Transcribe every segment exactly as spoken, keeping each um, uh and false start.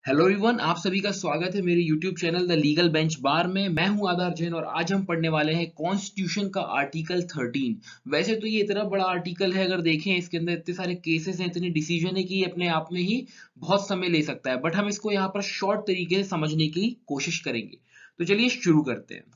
Hello everyone, आप सभी का स्वागत है मेरे YouTube channel the legal bench bar में। मैं हूं आधार जैन और आज हम पढ़ने वाले हैं कॉन्स्टिट्यूशन का आर्टिकल थर्टीन। वैसे तो ये इतना बड़ा आर्टिकल है, अगर देखें इसके अंदर इतने सारे केसेस हैं, इतने डिसीजन है कि ये अपने आप में ही बहुत समय ले सकता है, बट हम इसको यहाँ पर शॉर्ट तरीके से समझने की कोशिश करेंगे। तो चलिए शुरू करते हैं।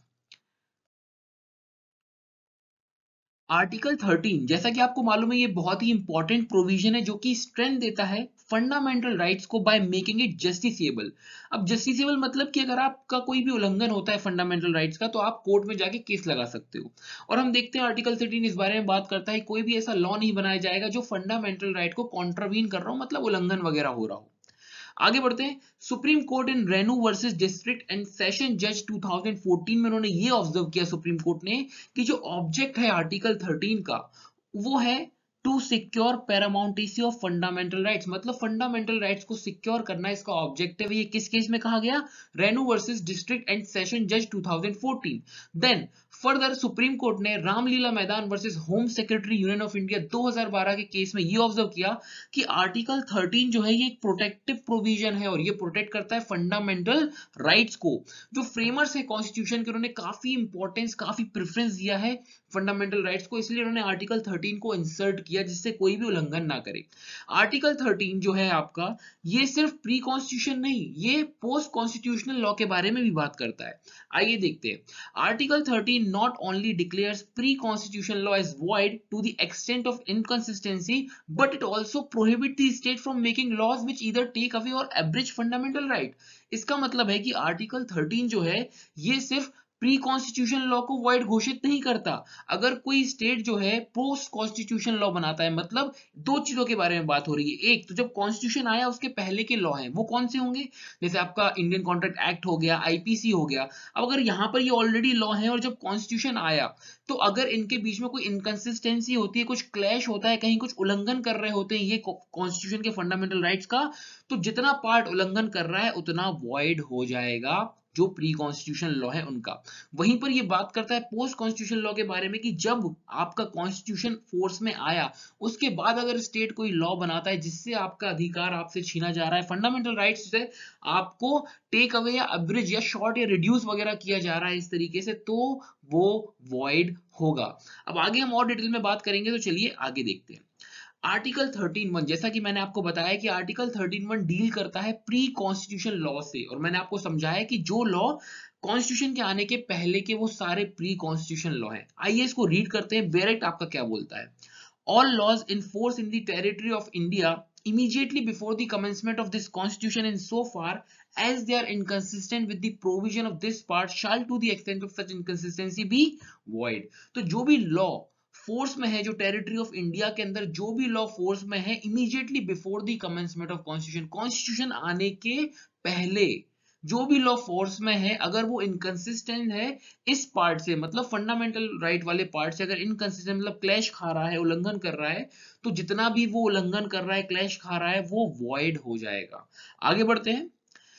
आर्टिकल थर्टीन, जैसा कि आपको मालूम है, ये बहुत ही इंपॉर्टेंट प्रोविजन है जो कि स्ट्रेंथ देता है फंडामेंटल राइट्स को बाय मेकिंग इट जस्टिसेबल। अब जस्टिसेबल मतलब कि अगर आपका कोई भी उल्लंघन होता है फंडामेंटल राइट्स का, तो आप कोर्ट में जाके केस लगा सकते हो। और हम देखते हैं आर्टिकल थर्टीन इस बारे में बात करता है, कोई भी ऐसा लॉ नहीं बनाया जाएगा जो फंडामेंटल राइट को कॉन्ट्रावीन कर रहा हो, मतलब उल्लंघन वगैरह हो रहा हो। आगे बढ़ते हैं। Supreme Court in Renu versus district and session जज टू थाउजेंड फोर्टीन में उन्होंने ये ऑब्जर्व किया, सुप्रीम कोर्ट ने, कि जो ऑब्जेक्ट है आर्टिकल थर्टीन का वो है to secure paramountcy of fundamental rights, मतलब फंडामेंटल राइट्स को सिक्योर करना इसका ऑब्जेक्टिव है। ये किस केस में कहा गया? Renu versus district and session जज two thousand fourteen. Then further Supreme Court ने Ramlila Maidan versus home secretary union of India दो हज़ार बारह के केस में ये ऑब्जर्व किया कि आर्टिकल थर्टीन जो है ये एक प्रोटेक्टिव प्रोविजन है और ये प्रोटेक्ट करता है फंडामेंटल राइट्स को। जो फ्रेमर्स है कॉन्स्टिट्यूशन के, उन्होंने काफी इंपॉर्टेंस, काफी प्रेफरेंस दिया है फंडामेंटल राइट्स को, इसलिए उन्होंने आर्टिकल थर्टीन को इंसर्ट किया जिससे कोई भी उल्लंघन ना करे। आर्टिकल थर्टीन जो है आपका, ये सिर्फ प्री कॉन्स्टिट्यूशन नहीं, ये पोस्ट कॉन्स्टिट्यूशनल लॉ के बारे में भी बात करता है। आइए देखते हैं। Article thirteen not only declares pre-constitutional law as void to the extent of inconsistency, but it also prohibits the state from making laws which either take away or abridge fundamental right। इसका मतलब है कि article thirteen जो है ये सिर्फ pre constitution law को void घोषित नहीं करता। अगर कोई स्टेट जो है पोस्ट कॉन्स्टिट्यूशन लॉ बनाता है, मतलब दो चीजों के बारे में बात हो रही है। एक तो जब कॉन्स्टिट्यूशन आया उसके पहले के लॉ हैं, वो कौन से होंगे? जैसे आपका इंडियन कॉन्ट्रैक्ट एक्ट हो गया, आईपीसी हो गया। अब अगर यहाँ पर ये ऑलरेडी लॉ है और जब कॉन्स्टिट्यूशन आया, तो अगर इनके बीच में कोई इनकंसिस्टेंसी होती है, कुछ क्लैश होता है, कहीं कुछ उल्लंघन कर रहे होते हैं ये कॉन्स्टिट्यूशन के फंडामेंटल राइट्स का, तो जितना पार्ट उल्लंघन कर रहा है उतना वॉइड हो जाएगा जो प्री कॉन्स्टिट्यूशन लॉ है उनका। वहीं पर ये बात करता है पोस्ट कॉन्स्टिट्यूशन लॉ के बारे में कि जब आपका कॉन्स्टिट्यूशन फोर्स में आया उसके बाद अगर स्टेट कोई लॉ बनाता है जिससे आपका अधिकार आपसे छीना जा रहा है, फंडामेंटल राइट्स से आपको टेक अवे या अब्रिज या शॉर्ट या रिड्यूस वगैरह किया जा रहा है इस तरीके से, तो वो वॉइड होगा। अब आगे हम और डिटेल में बात करेंगे, तो चलिए आगे देखते हैं। आर्टिकल थर्टीन वन, जैसा कि मैंने आपको बताया कि आर्टिकल थर्टीन वन डील करता है प्री कॉन्स्टिट्यूशन लॉ से, और मैंने आपको समझाया कि जो लॉ कॉन्स्टिट्यूशन के आने के पहले के वो सारे प्री कॉन्स्टिट्यूशन लॉ हैं। आइए इसको रीड करते हैं, बेरेक्ट आपका क्या बोलता है। All laws in force in the territory of India immediately before the commencement of this constitution in so far as they are inconsistent with the provision of this part shall to the extent of such inconsistency be void। तो जो भी law force में है, जो territory of India के अंदर जो भी लॉ फोर्स में है, immediately before the commencement of constitution, constitution आने के पहले जो भी लॉ फोर्स में है, अगर वो इनकंसिस्टेंट है इस पार्ट से, मतलब फंडामेंटल राइट वाले पार्ट से, अगर इनकंसिस्टेंट मतलब क्लैश खा रहा है, उल्लंघन कर रहा है, तो जितना भी वो उल्लंघन कर रहा है, क्लैश खा रहा है, वो वॉइड हो जाएगा। आगे बढ़ते हैं।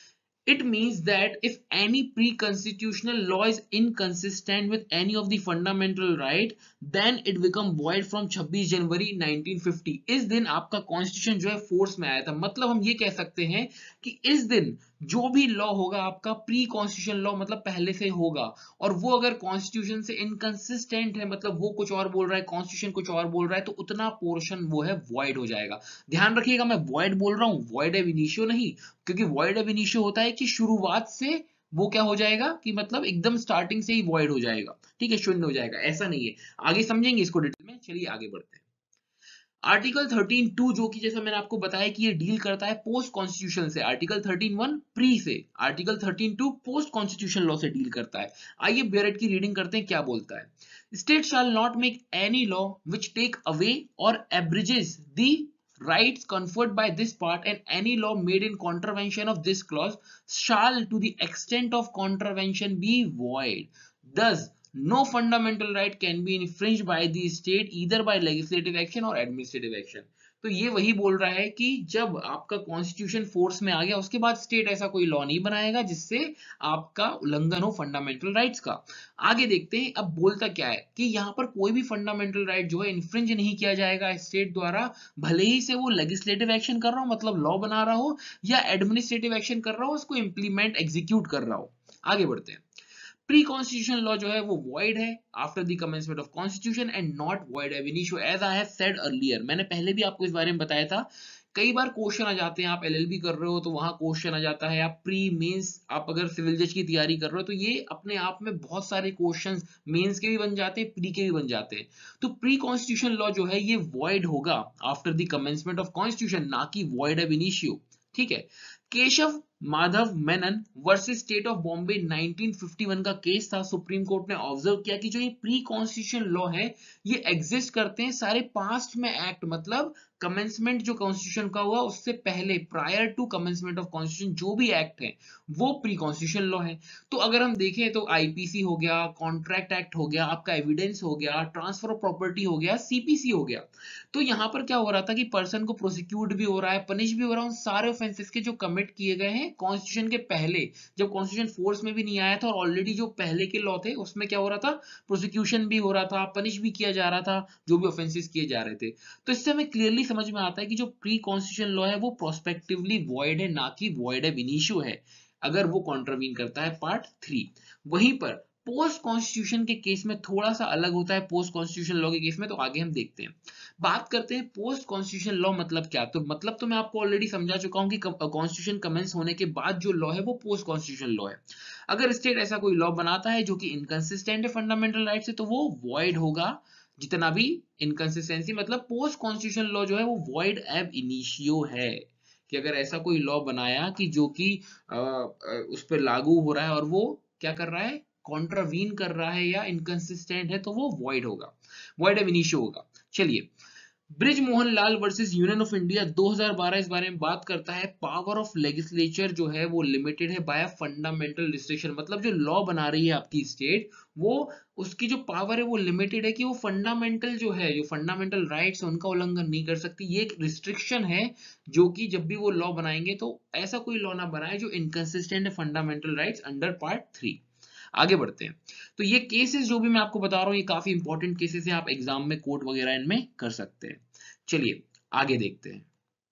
It means that if any pre-constitutional law is inconsistent with any of the fundamental right, then it become void from छब्बीस जनवरी नाइनटीन फिफ्टी। इस दिन आपका कॉन्स्टिट्यूशन जो है फोर्स में आया था, मतलब हम ये कह सकते हैं कि इस दिन जो भी लॉ होगा आपका प्री कॉन्स्टिट्यूशन लॉ, मतलब पहले से होगा, और वो अगर कॉन्स्टिट्यूशन से इनकंसिस्टेंट है, मतलब वो कुछ और बोल रहा है, कॉन्स्टिट्यूशन कुछ और बोल रहा है, तो उतना पोर्शन वो है वॉइड हो जाएगा। ध्यान रखिएगा, मैं वॉइड बोल रहा हूँ, वॉइड एब इनिशियो नहीं, क्योंकि वॉइड एब इनिशियो होता है कि शुरुआत से वो क्या हो जाएगा कि मतलब एकदम स्टार्टिंग से ही वॉइड हो जाएगा, ठीक है, शून्य हो जाएगा, ऐसा नहीं है। आगे समझेंगे इसको डिटेल में, चलिए आगे बढ़ते हैं। आर्टिकल थर्टीन टू, जो कि जैसा मैंने आपको बताया कि ये डील करता है पोस्ट कॉन्स्टिट्यूशन से, आर्टिकल थर्टीन वन प्री से, article thirteen two post constitution law से डील करता है। आइए बेरेट की रीडिंग करते हैं, क्या बोलता है। State shall not make any law which take away और abridges the rights conferred by this part, and any law made in contravention of this clause shall to the extent of contravention be void। Thus no fundamental right can be infringed by the state either by legislative action or administrative action। तो ये वही बोल रहा है कि जब आपका constitution force में आ गया उसके बाद स्टेट ऐसा कोई लॉ नहीं बनाएगा जिससे आपका उल्लंघन हो फंडामेंटल राइट्स का। आगे देखते हैं अब बोलता क्या है कि यहाँ पर कोई भी फंडामेंटल राइट जो है इन्फ्रिंज नहीं किया जाएगा स्टेट द्वारा, भले ही से वो लेजिस्लेटिव एक्शन कर रहा हो मतलब लॉ बना रहा हो या एडमिनिस्ट्रेटिव एक्शन कर रहा हो उसको इंप्लीमेंट एग्जीक्यूट कर रहा हो। आगे बढ़ते हैं। प्री कॉन्स्टिट्यूशन लॉ जो है वो वॉइड है after the commencement of constitution and not void ab initio as I have said earlier. मैंने पहले भी आपको इस बारे में बताया था। कई बार क्वेश्चन आ जाते हैं, आप एलएलबी कर रहे हो तो वहां क्वेश्चन आ जाता है, आप प्री मेंस आप अगर सिविल जज की तैयारी कर रहे हो तो ये अपने आप में बहुत सारे क्वेश्चंस मेंस के भी बन जाते हैं, प्री के भी बन जाते हैं। तो प्री कॉन्स्टिट्यूशन लॉ जो है ये वॉइड होगा after the commencement of constitution, ना कि वॉइड एब इनिशियो। ठीक है। Keshav Madhav Menon versus state of Bombay nineteen fifty one का केस था। सुप्रीम कोर्ट ने ऑब्जर्व किया कि जो ये प्री कॉन्स्टिट्यूशन लॉ है ये एग्जिस्ट करते हैं सारे पास्ट में एक्ट, मतलब कमेंसमेंट जो कॉन्स्टिट्यूशन का हुआ उससे पहले prior to commencement of constitution जो भी एक्ट है वो प्री कॉन्स्टिट्यूशन लॉ है। तो अगर हम देखें तो आईपीसी हो गया, कॉन्ट्रैक्ट एक्ट हो गया, आपका एविडेंस हो गया, ट्रांसफर ऑफ प्रॉपर्टी हो गया, सीपीसी हो गया। तो यहाँ पर क्या हो रहा था कि पर्सन को प्रोसिक्यूट भी हो रहा है, पनिश भी हो रहा है उन सारे ऑफेंसेस के जो कमिट किए गए हैं कॉन्स्टिट्यूशन के पहले, जब कॉन्स्टिट्यूशन फोर्स में भी नहीं आया था और ऑलरेडी जो पहले के लॉ थे उसमें क्या हो रहा था, प्रोसिक्यूशन भी हो रहा था, पनिश भी किया जा रहा था जो भी ऑफेंसेस किए जा रहे थे। तो इससे हमें क्लियरली समझ में आता है कि जो प्री कॉन्स्टिट्यूशन लॉ है वो प्रोस्पेक्टिवली वॉइड है, ना कि वॉइड एब इनिशियो है अगर वो कॉन्ट्रावीन करता है पार्ट थ्री। वहीं पर पोस्ट कॉन्स्टिट्यूशन के केस में थोड़ा सा अलग होता है, पोस्ट कॉन्स्टिट्यूशन लॉ के केस में, तो आगे हम देखते हैं। बात करते हैं पोस्ट कॉन्स्टिट्यूशन लॉ मतलब क्या। तो मतलब तो मैं आपको ऑलरेडी समझा चुका हूं कि कॉन्स्टिट्यूशन कमेंस होने के बाद जो लॉ है वो पोस्ट कॉन्स्टिट्यूशन लॉ है। अगर स्टेट ऐसा कोई लॉ बनाता है जो कि इनकंसिस्टेंट है फंडामेंटल राइट से तो वो वॉइड होगा। जितना भी इनकंसिस्टेंसी, मतलब पोस्ट कॉन्स्टिट्यूशन लॉ जो है वो वॉइड एब इनिशियो है, कि अगर ऐसा कोई लॉ बनाया कि जो कि उस पर लागू हो रहा है और वो क्या कर रहा है, कॉन्ट्रावीन कर रहा है या इनकंसिस्टेंट है, तो वो वॉइड होगा, वॉइड एब इनिशियो होगा। चलिए, Brij Mohan Lal versus union of India दो हज़ार बारह इस बारे में बात करता है। पावर ऑफ लेजिस्लेचर जो है वो लिमिटेड है बाय फंडामेंटल रिस्ट्रिक्शन, मतलब जो लॉ बना रही है आपकी स्टेट वो उसकी जो पावर है वो लिमिटेड है कि वो फंडामेंटल जो है, जो फंडामेंटल राइट्स है उनका उल्लंघन नहीं कर सकती। ये एक रिस्ट्रिक्शन है जो कि जब भी वो लॉ बनाएंगे तो ऐसा कोई लॉ ना बनाए जो इनकंसिस्टेंट है fundamental rights under part three. आगे बढ़ते हैं। तो ये केसेस जो भी मैं आपको बता रहा हूँ ये काफी इंपॉर्टेंट केसेस हैं, आप एग्जाम में कोट वगैरह इनमें कर सकते हैं। चलिए आगे देखते हैं।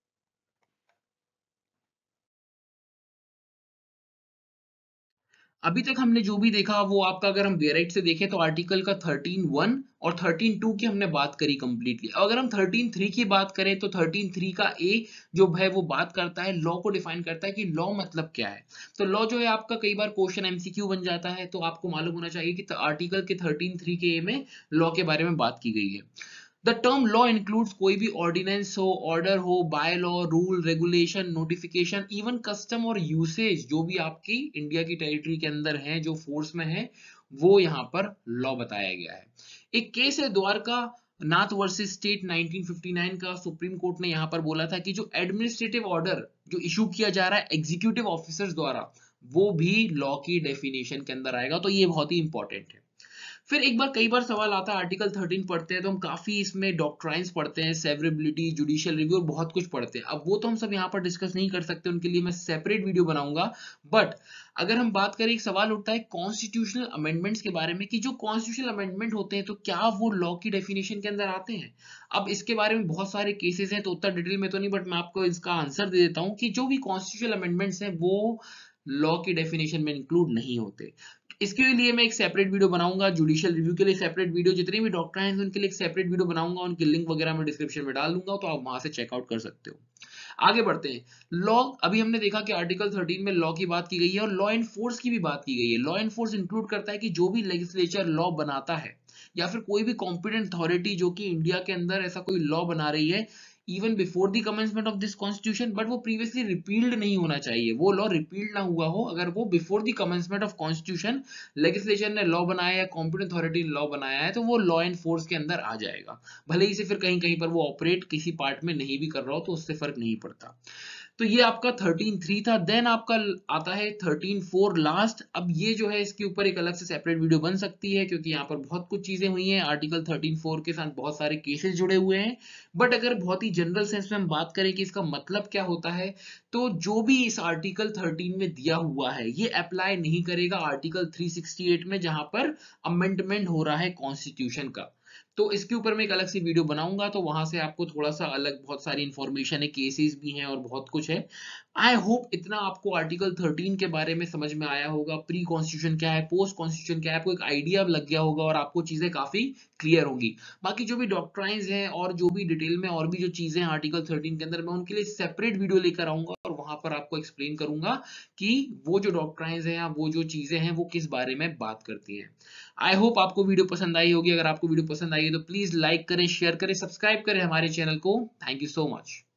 अभी तक हमने जो भी देखा वो आपका, अगर हम डायरेक्ट से देखें तो आर्टिकल का थर्टीन वन और थर्टीन टू की हमने बात करी कंप्लीटली। अगर हम थर्टीन थ्री की बात करें तो थर्टीन थ्री का ए जो है वो बात करता है, लॉ को डिफाइन करता है कि लॉ मतलब क्या है। तो लॉ जो है आपका कई बार क्वेश्चन एमसीक्यू बन जाता है, तो आपको मालूम होना चाहिए कि आर्टिकल के थर्टीन थ्री के ए में लॉ के बारे में बात की गई है। द टर्म लॉ इंक्लूड्स कोई भी ऑर्डिनेंस हो, ऑर्डर हो, bylaw, rule, regulation, notification, even custom और यूसेज जो भी आपकी इंडिया की टेरिटरी के अंदर है, जो फोर्स में है, वो यहाँ पर लॉ बताया गया है। एक केस है Dwarka Nath versus state nineteen fifty nine का। सुप्रीम कोर्ट ने यहाँ पर बोला था कि जो एडमिनिस्ट्रेटिव ऑर्डर जो इशू किया जा रहा है एग्जीक्यूटिव ऑफिसर्स द्वारा वो भी लॉ की डेफिनेशन के अंदर आएगा। तो ये बहुत ही इंपॉर्टेंट है। फिर एक बार कई बार सवाल आता है, आर्टिकल थर्टीन पढ़ते हैं तो हम काफी इसमें डॉक्ट्राइंस पढ़ते हैं, सेवरेबिलिटी, जुडिशियल रिव्यू और बहुत कुछ पढ़ते हैं। अब वो तो हम सब यहाँ पर डिस्कस नहीं कर सकते, उनके लिए मैं सेपरेट वीडियो बनाऊंगा। बट अगर हम बात करें, एक सवाल उठता है कॉन्स्टिट्यूशनल अमेंडमेंट्स के बारे में कि जो कॉन्स्टिट्यूशनल अमेंडमेंट होते हैं तो क्या वो लॉ की डेफिनेशन के अंदर आते हैं। अब इसके बारे में बहुत सारे केसेस हैं तो उतना डिटेल में तो नहीं, बट मैं आपको इसका आंसर दे देता हूँ कि जो भी कॉन्स्टिट्यूशनल अमेंडमेंट्स हैं वो लॉ की डेफिनेशन में इंक्लूड नहीं होते। इसके लिए मैं एक सेपरेट वीडियो बनाऊंगा, जुडिशियल रिव्यू के लिए सेपरेट वीडियो, जितने भी डॉक्टर हैं उनके लिए एक सेपरेट वीडियो बनाऊंगा, उनकी लिंक वगैरह मैं डिस्क्रिप्शन में डाल दूंगा तो आप वहां से चेकआउट कर सकते हो। आगे बढ़ते हैं। लॉ, अभी हमने देखा कि आर्टिकल थर्टीन में लॉ की बात की गई है और लॉ एंड फोर्स की भी बात की गई है। लॉ एंड फोर्स इंक्लूड करता है कि जो भी लेजिस्लेचर लॉ बनाता है या फिर कोई भी कॉम्पिटेंट अथॉरिटी जो कि इंडिया के अंदर ऐसा कोई लॉ बना रही है even before the commencement of this constitution, but वो प्रीवियसली रिपील्ड नहीं होना चाहिए, वो लॉ रिपील्ड ना हुआ हो। अगर वो before the commencement of constitution legislature ने लॉ बनाया या कॉम्पिटेंट अथॉरिटी ने लॉ बनाया है तो वो लॉ एंड फोर्स के अंदर आ जाएगा, भले ही से फिर कहीं कहीं पर वो ऑपरेट किसी पार्ट में नहीं भी कर रहा हो तो उससे फर्क नहीं पड़ता। तो ये आपका थर्टीन थ्री था। देन आपका आता है थर्टीन फोर लास्ट। अब ये जो है इसके ऊपर एक अलग से सेपरेट वीडियो बन सकती है, क्योंकि यहाँ पर बहुत कुछ चीजें हुई हैं। आर्टिकल थर्टीन फोर के साथ बहुत सारे केसेस जुड़े हुए हैं। बट अगर बहुत ही जनरल सेंस में हम बात करें कि इसका मतलब क्या होता है, तो जो भी इस आर्टिकल थर्टीन में दिया हुआ है ये अप्लाई नहीं करेगा आर्टिकल थ्री सिक्सटी एट में, जहां पर अमेंडमेंट हो रहा है कॉन्स्टिट्यूशन का। तो इसके ऊपर मैं एक अलग से वीडियो बनाऊंगा, तो वहां से आपको थोड़ा सा अलग बहुत सारी इंफॉर्मेशन है, केसेस भी हैं और बहुत कुछ है। आई होप इतना आपको आर्टिकल थर्टीन के बारे में समझ में आया होगा। प्री कॉन्स्टिट्यूशन क्या है, पोस्ट कॉन्स्टिट्यूशन क्या है, आपको एक आइडिया लग गया होगा और आपको चीजें काफी क्लियर होंगी। बाकी जो भी डॉक्ट्राइंस हैं और जो भी डिटेल में और भी जो चीजें हैं आर्टिकल थर्टीन के अंदर, मैं उनके लिए सेपरेट वीडियो लेकर आऊंगा और वहां पर आपको एक्सप्लेन करूंगा कि वो जो डॉक्ट्राइंस हैं या वो जो चीजें हैं वो किस बारे में बात करती हैं। आई होप आपको वीडियो पसंद आई होगी। अगर आपको वीडियो पसंद आई है तो प्लीज लाइक करें, शेयर करें, सब्सक्राइब करें हमारे चैनल को। Thank you so much.